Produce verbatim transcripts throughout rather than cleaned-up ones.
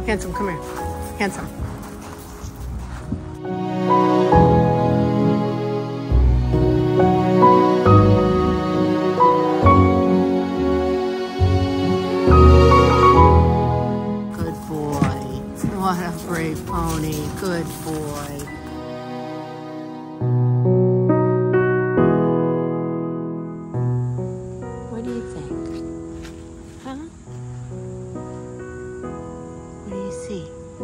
Handsome, come here. Handsome. Good boy. What a brave pony. Good boy. What do you think? Huh? What do you see?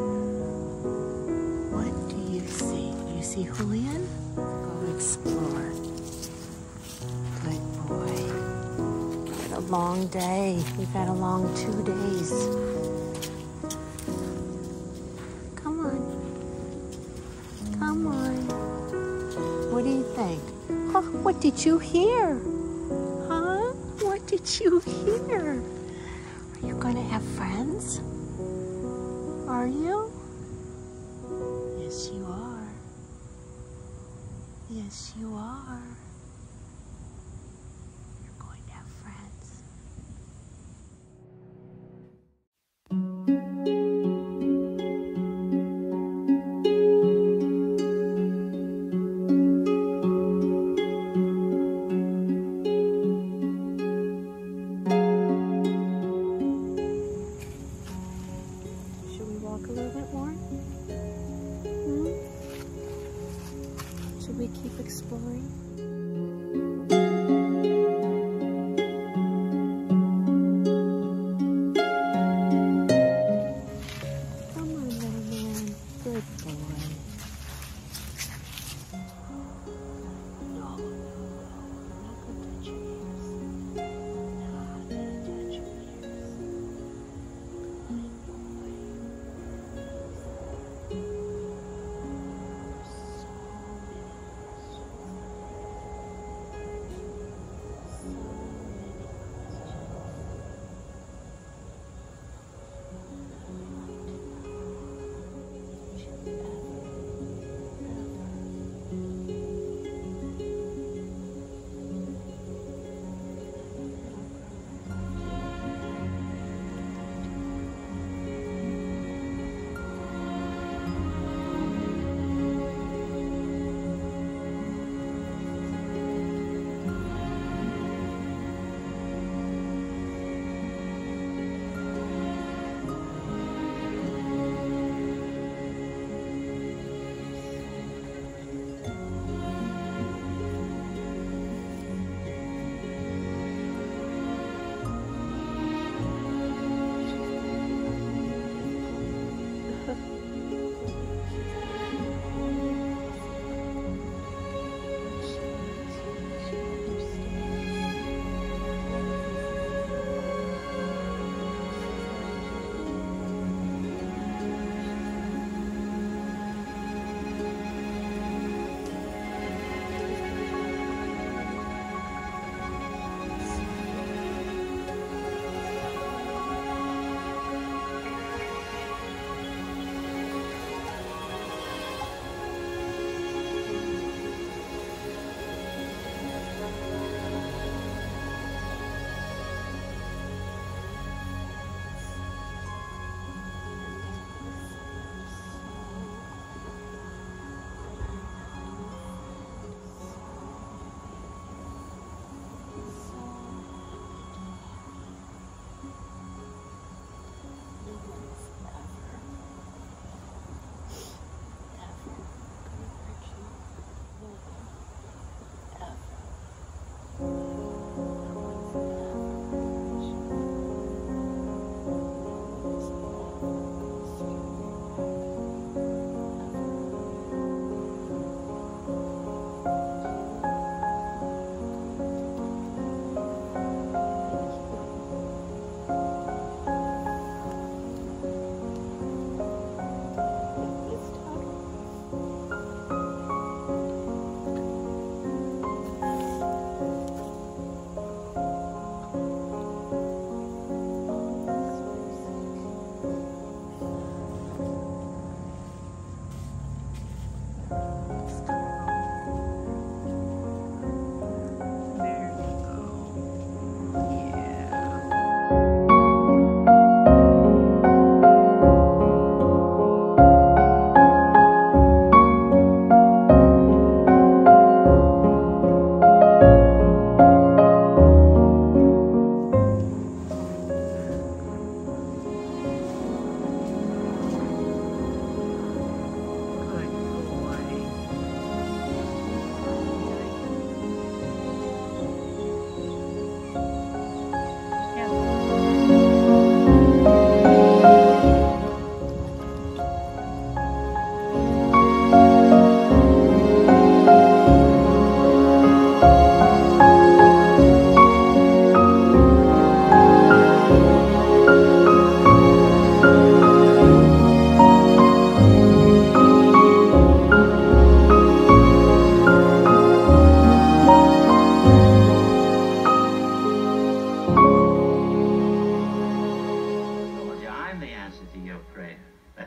What do you see? Do you see Julian? Go explore. Good boy. We've had a long day. We've had a long two days. Come on. Come on. What do you think? Oh, what did you hear? Huh? What did you hear? Are you going to have friends? Are you? Yes, you are. Yes, you are. You're going to have friends. Should we walk a little bit more? Hmm? Should we keep exploring?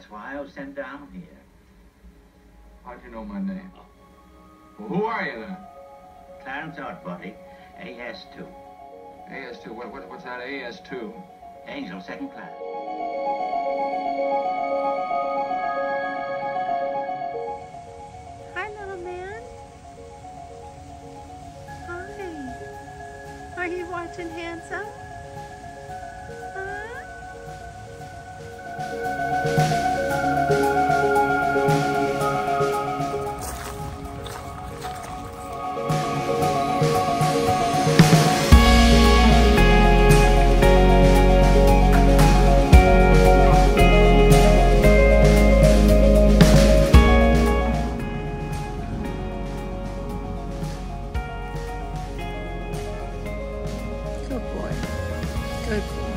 That's why I was sent down here. How'd you know my name? Well, who are you then? Clarence out, buddy. A S two. A S two. What, what, what's that A S two? Angel, second class. Hi, little man. Hi. Are you watching Handsome? Huh? Good boy. Good boy.